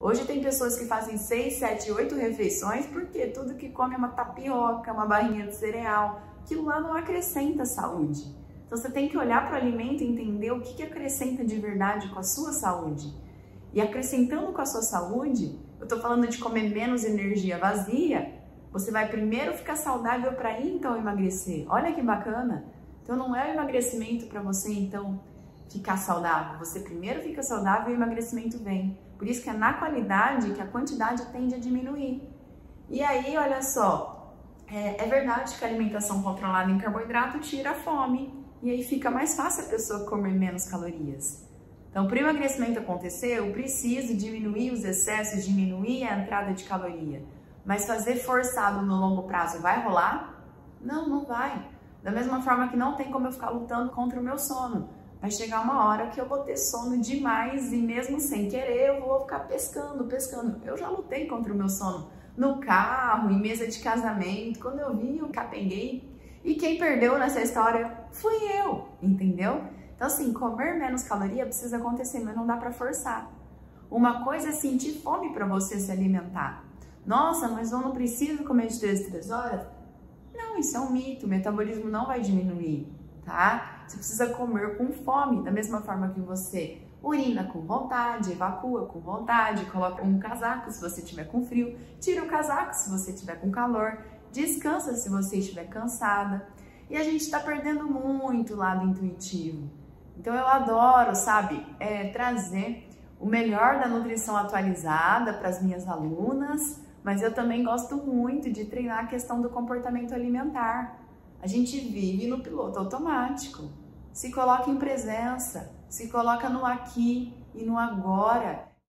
Hoje tem pessoas que fazem 6, 7, 8 refeições porque tudo que come é uma tapioca, uma barrinha de cereal. Aquilo lá não acrescenta saúde. Então você tem que olhar para o alimento e entender o que acrescenta de verdade com a sua saúde. E acrescentando com a sua saúde, eu estou falando de comer menos energia vazia, você vai primeiro ficar saudável para ir então emagrecer. Olha que bacana! Então não é o emagrecimento para você então ficar saudável. Você primeiro fica saudável e o emagrecimento vem. Por isso que é na qualidade que a quantidade tende a diminuir. E aí, olha só, é verdade que a alimentação controlada em carboidrato tira a fome. E aí fica mais fácil a pessoa comer menos calorias. Então, para o emagrecimento acontecer, eu preciso diminuir os excessos, diminuir a entrada de caloria. Mas fazer forçado no longo prazo vai rolar? Não, não vai. Da mesma forma que não tem como eu ficar lutando contra o meu sono. Vai chegar uma hora que eu vou ter sono demais e mesmo sem querer eu vou ficar pescando. Eu já lutei contra o meu sono no carro, em mesa de casamento. Quando eu vi, eu capenguei. E quem perdeu nessa história fui eu, entendeu? Então assim, comer menos caloria precisa acontecer, mas não dá pra forçar. Uma coisa é sentir fome para você se alimentar. Nossa, mas eu não preciso comer de 3 em 3 horas? Não, isso é um mito, o metabolismo não vai diminuir, tá? Você precisa comer com fome, da mesma forma que você urina com vontade, evacua com vontade, coloca um casaco se você estiver com frio, tira o casaco se você estiver com calor, descansa se você estiver cansada. E a gente está perdendo muito o lado intuitivo. Então eu adoro, sabe, trazer o melhor da nutrição atualizada para as minhas alunas, mas eu também gosto muito de treinar a questão do comportamento alimentar. A gente vive no piloto automático. Se coloca em presença, se coloca no aqui e no agora.